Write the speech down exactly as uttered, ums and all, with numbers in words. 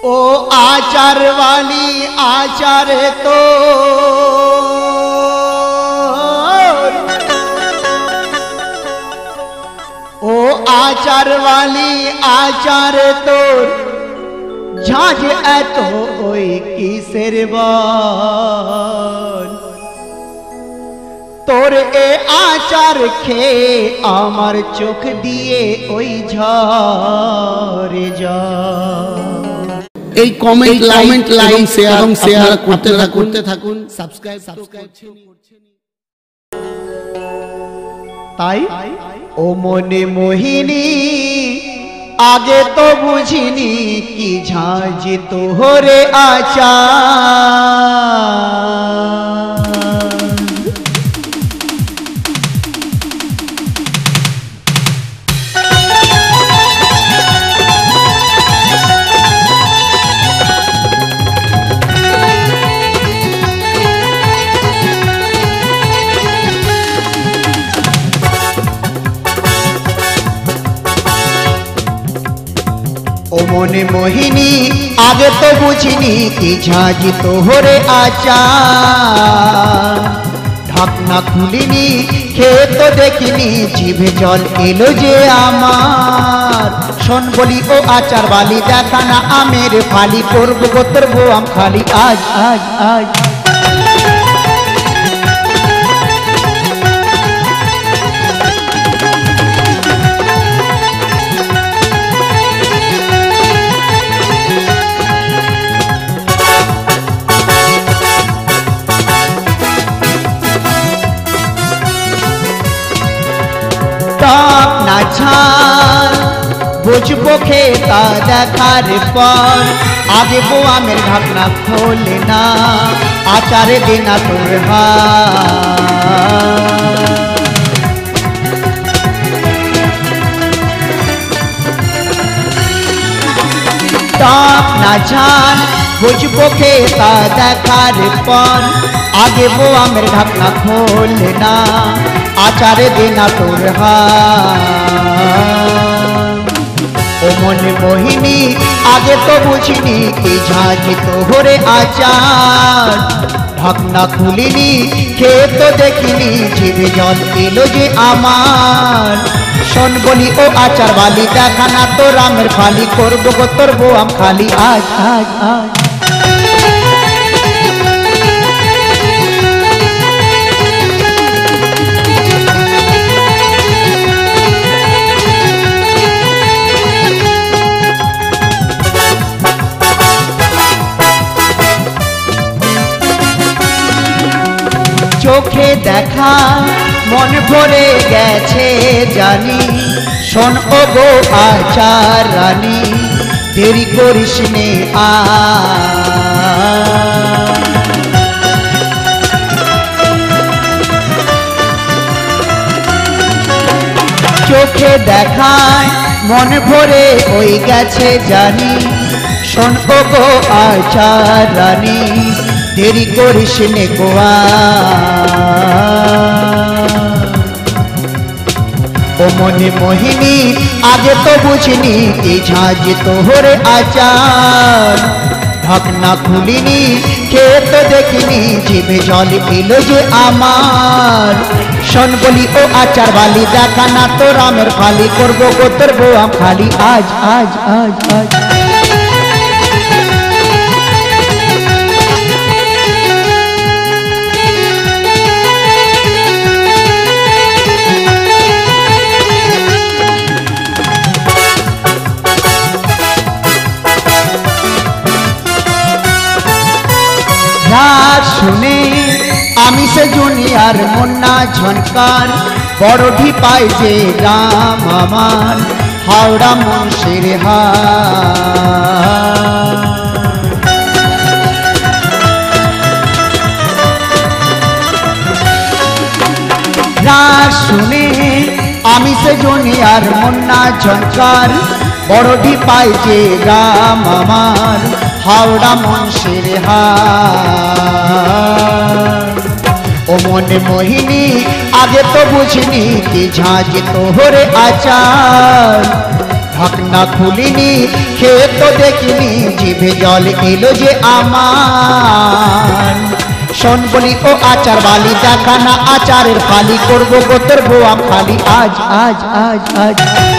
ओ आचार वाली आचार तो ओ आचार वाली आचार तो झाँझ एतो ओई किसेर बल तोर ए आचार खे आमार चोख दिए ओई झरे जा এই কমেন্ট কমেন্ট লাইক শেয়ার এবং শেয়ার করতে করতে থাকুন সাবস্ক্রাইব সাবস্ক্রাইব তাই ও মনে মোহিনী আগে তো বুঝিনি কি ঝাঁঝ তোরে আচার ओ मने मोहिनी आगे तो बुझिनी कि झाँझ तोहरे आचार ढाकना खुलिनी खेये तो देखिनी जिभे जल एलो जे आमार शोन बोली ओ आचार वाली देखा ना आमेर फाली करबो गो तोर बोआम खाली आज आज आज ना झाल बुझबो खेता देखार पर आगे बोआ मेरे ढाकना खोले ना आचारे देना तोर ताप ना झाल बुझबो खेता देखार पर आगे बोआ मेरे ढाकना खोले ना आचारे देना तोर ओ मने मोहिनी आगे तो बुझिनी कि झाँझ तोहरे आचार ढाकना खुलिनी खेये तो देखिनी जिभे जल एलो जे आमार शोन बोली ओ आचार वाली देखा ना तो रामेर फाली करबो गो तोर बोआम खाली आज आज आज चोखे देखा मन भरे गेछे जानी शोन ओ गो आचार रानी देरी करिस ने आ चोखे देखाय मन भरे ओई गेछे जानी शोन ओ गो आचार रानी देरी करिस ने गोआ ओ मने मोहिनी आगे तो बुझिनी कि झाँझ तोहरे आचार ढाकना खुलिनी खेये तो देखिनी जिभे जल एलो जे आमार शोन बोली ओ आचार वाली देखा ना तो रामेर फाली करबो गो तोर बोआम खाली आज आज आज आज শুনে আমি সে জুনিয়ার মুন্না ঝনকার বড় ঢিপাই যে গ্রাম আমার হাওড়া মুন্সির হাট শুনে আমি সে জুনিয়ার মুন্না ঝনকার বড় ঢিপাই যে গ্রাম আমার हावड़ा मुंशिर हाट ओ मने मोहिनी आगे तो बुझनी कि झाँझ तोहरे आचार ঢাকনা খুলিনি খেয়ে তো দেখিনি জিভে জল এলো যে আমার শোন বলি ও আচার বালি দেখানা আচারের ফালি করবো গোতর বোয়া খালি আজ আজ আজ আজ